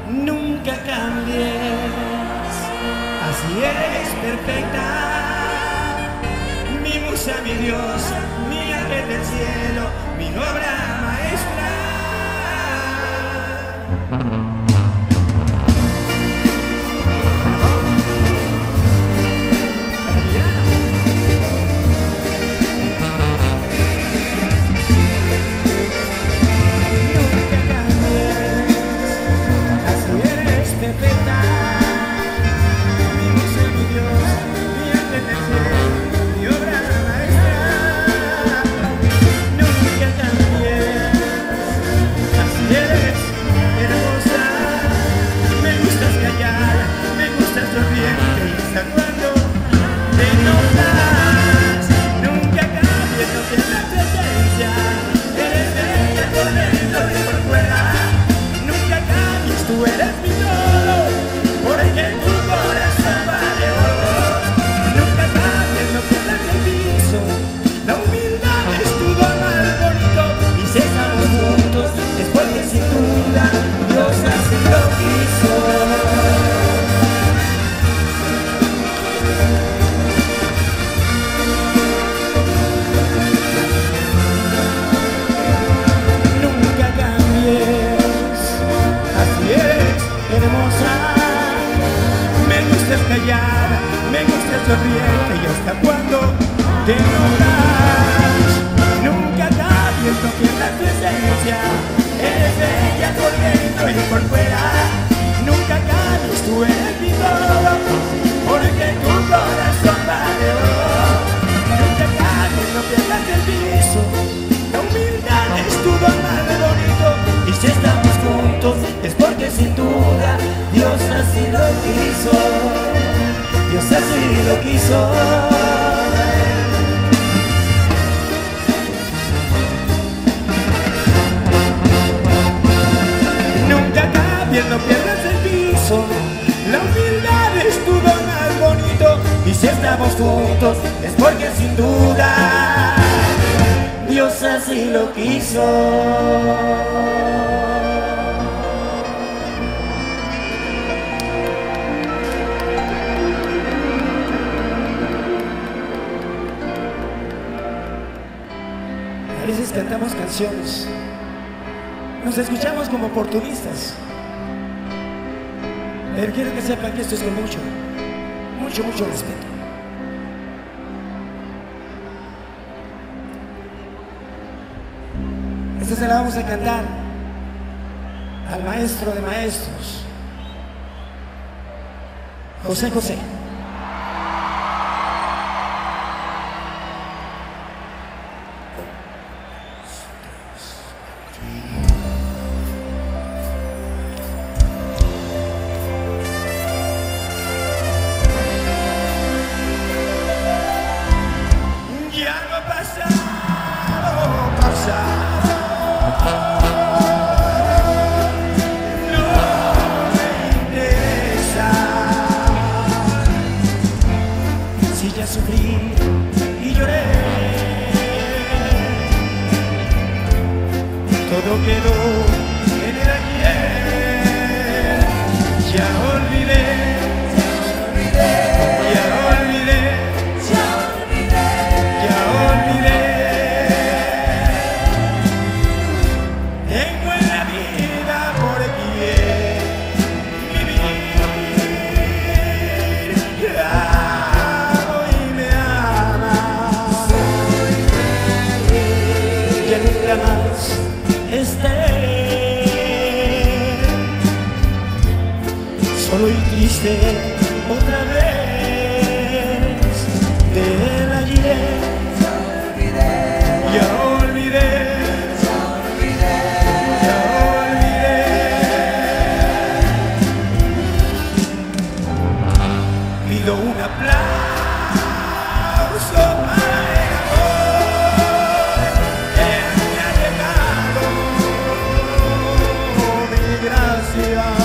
nunca cambies, así eres perfecta, mi musa, mi diosa, mi ángel del cielo, mi obra maestra. Me gusta sonriente y hasta cuando te enojas, nunca cambies, no pierdas tu esencia, eres bella por dentro y por fuera, nunca cambies, tú eres mi todo, porque tu corazón vale oro, nunca cambies, no pierdas el piso, la humildad es tu don más bonito, y si estamos juntos es porque sin duda Dios así lo quiso. Dios así lo quiso. Nunca cambies, no pierdas el piso. La humildad es tu don más bonito. Y si estamos juntos es porque sin duda Dios así lo quiso. A veces cantamos canciones, nos escuchamos como oportunistas, pero quiero que sepan que esto es con mucho respeto. Esta se la vamos a cantar al maestro de maestros, José José. Sufrí y lloré, todo quedó en el ayer, ya olvidé, ya olvidé, ya olvidé. Tengo en la vida por quien vivir. Solo y triste otra vez del ayer. Ya olvidé, ya olvidé, ya olvidé. Pido un aplauso para el amor que me ha llegado. Mil gracias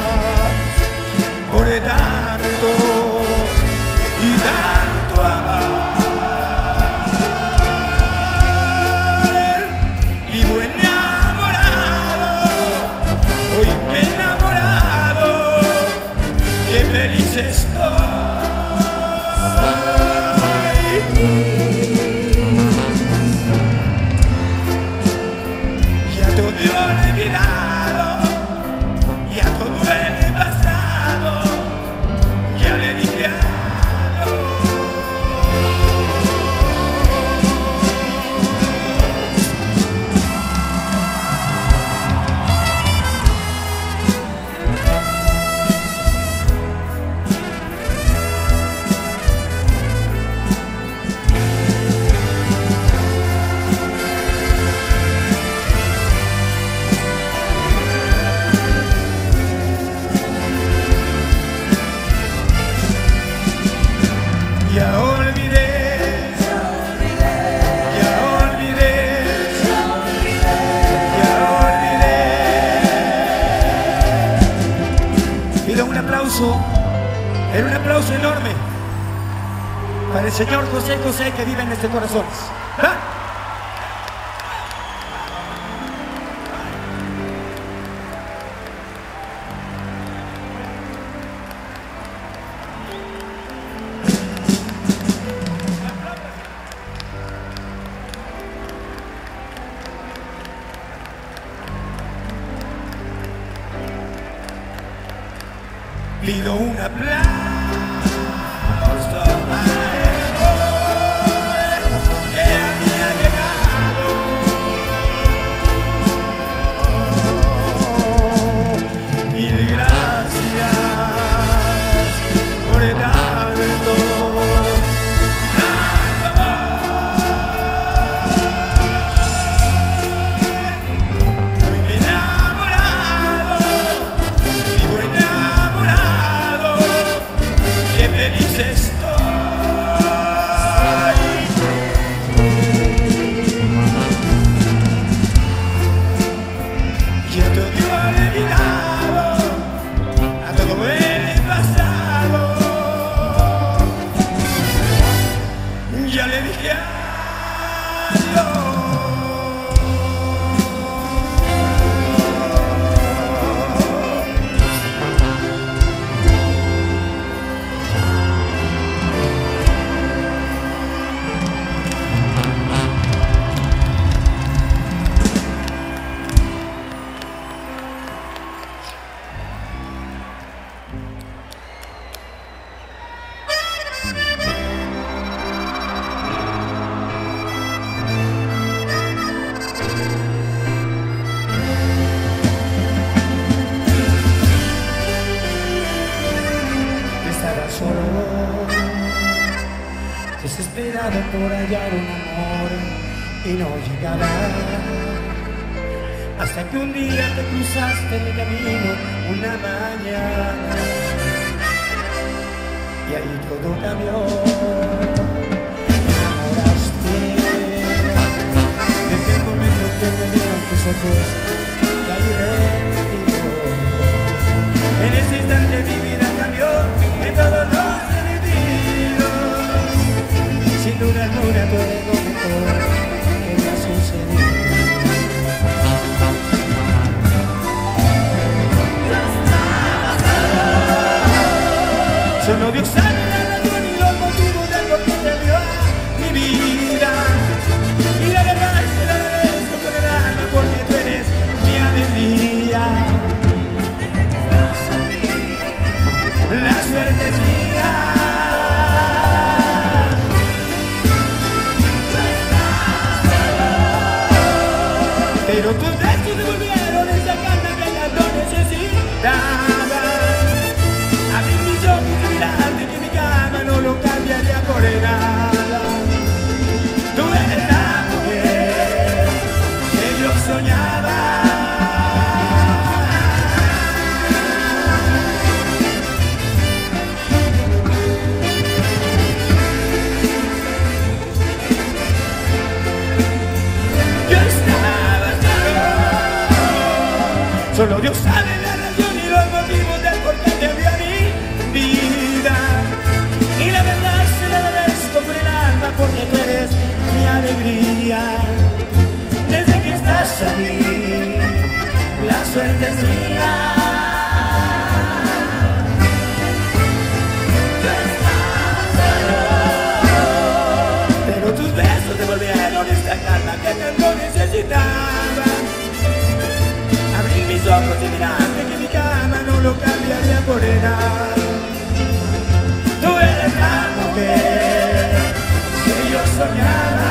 por tanto y tanto amar. Vivo enamorado, hoy me he enamorado. Ya todo he olvidado, ya todo he pasado, ya le dije ya olvidé, ya olvidé, ya olvidé. Pido un aplauso enorme para el señor José José que vive en este corazón. ¿Ah? Pido un aplauso para el joven que a mí ha llegado. Mil gracias por tanto, feliz estoy. Ya todo he olvidado, a todo he pasado. Ya le dije adiós. Desesperado por hallar un amor y no llegaba, hasta que un día te cruzaste en el camino una mañana y ahí todo cambió. Me enamoraste desde el momento que me vieron tus ojos, caí rendido. En ese instante mi vida cambió en todos los sentidos. Sin duda alguna tú eres lo mejor que me ha sucedido. Solo Dios sabe la razón y los motivos del por qué te dio a mi vida. Y la verdad es que la agradezco con el alma porque tú eres mi alegría. cambiaría por nada. Tú eres la mujer que yo soñaba.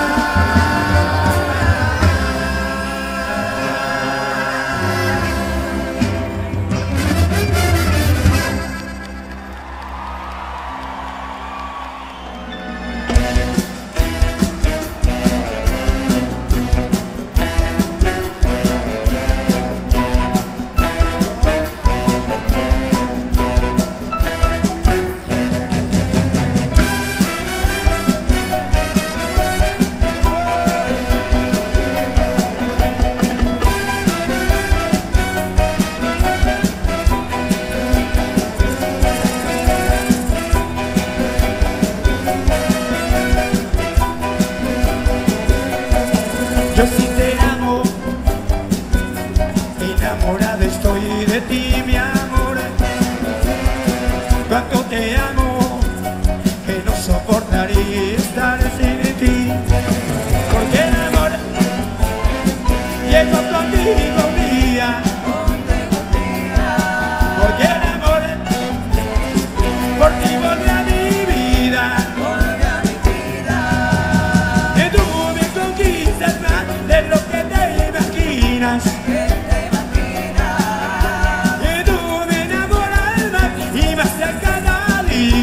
Yo sí te amo, enamorada estoy de ti, mi amor. Cuánto te amo, que no soportaría estar sin ti. Porque el amor llegó contigo un día. Porque el amor por ti volvió a mi vida. Que tú me conquistas más de lo que te imaginas. Que tú me enamoras más y más a cada día.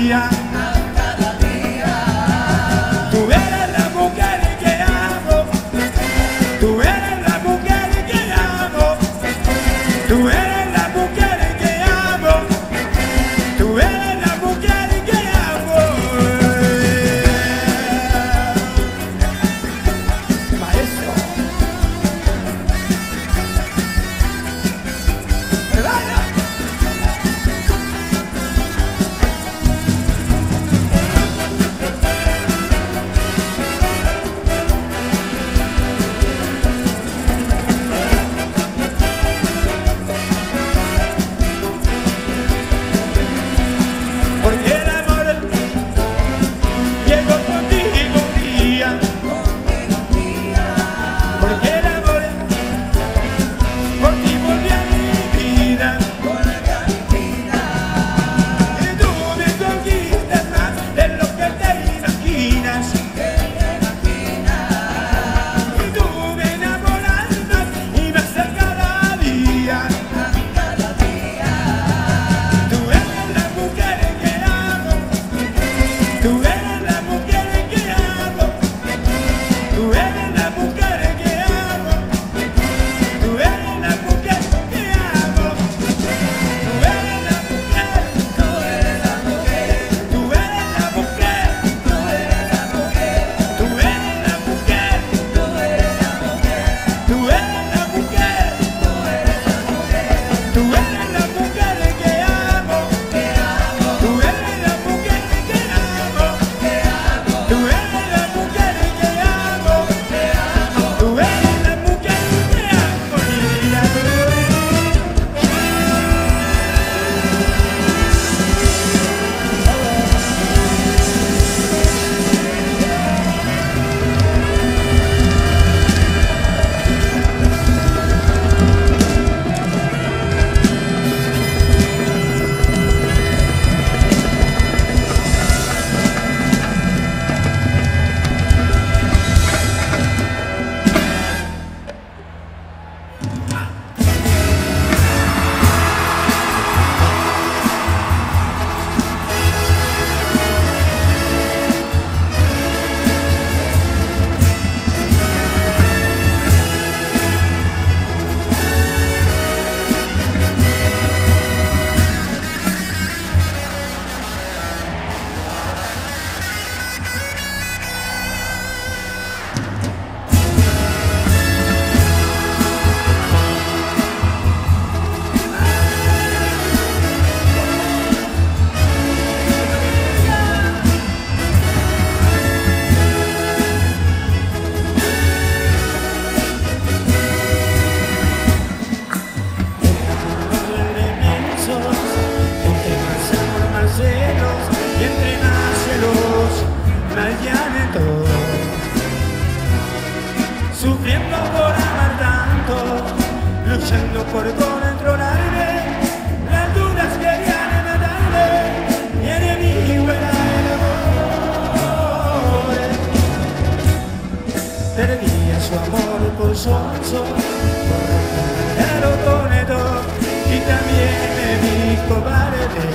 sonso, ero boneto y también me dijo vale.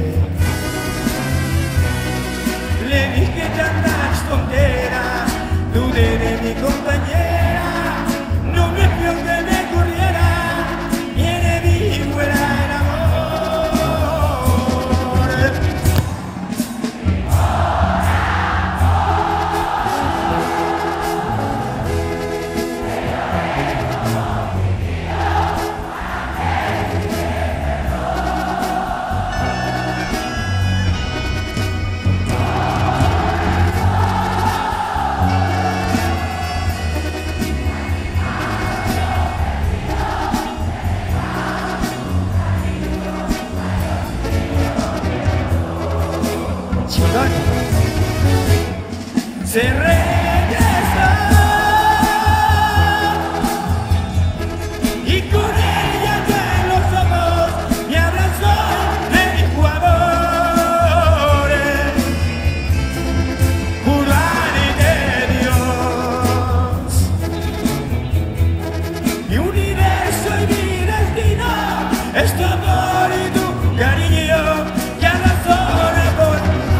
Le dije tantas tonteras, dudé de mi compañera, no me fío que me corriera, y enemigo era el amor. Se regresó y con ella en los ojos me abrazó y me dijo amores, juraré de Dios, mi universo y mi destino es tu amor y tu cariño que razona por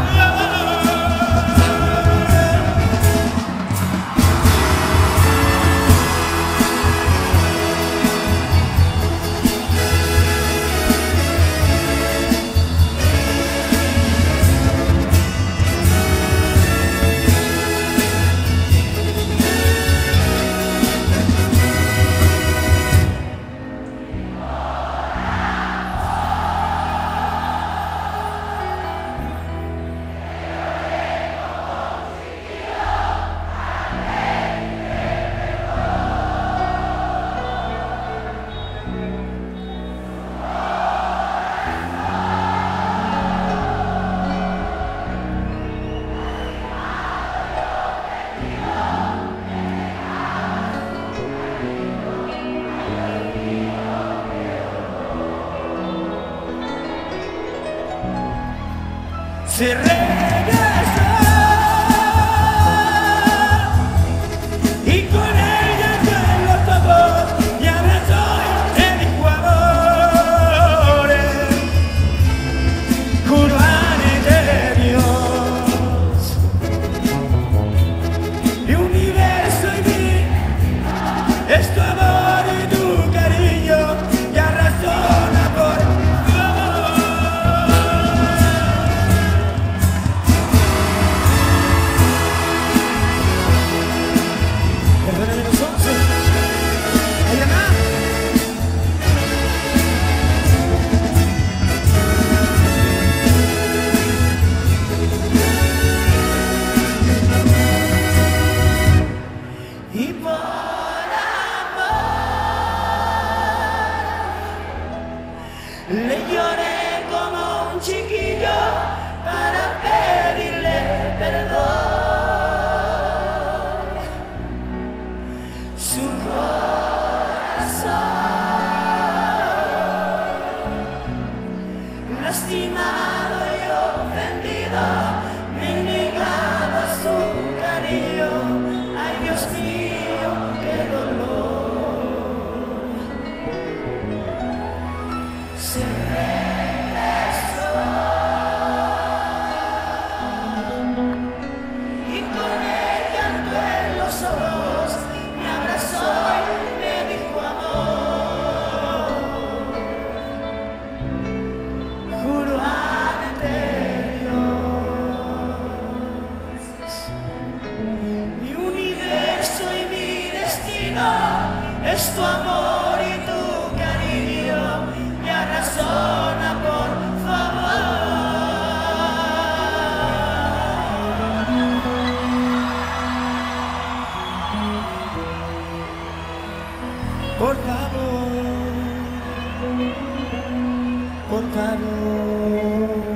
se regresó y con ella en los ojos me abrazó y me dijo amores, juraré de Dios, mi universo y mi es tu amor y tu cariño que razona por y por amor le lloré como un chiquillo para pedirle perdón. Su corazón lastimado y ofendido me negaba su cariño. Ay, Dios mío, qué dolor. Se regresó y con el llanto en los ojos me abrazó y me dijo amor, juro ante Dios, mi universo y mi destino es tu amor y tu cariño, ya razona por favor. Por favor, por favor.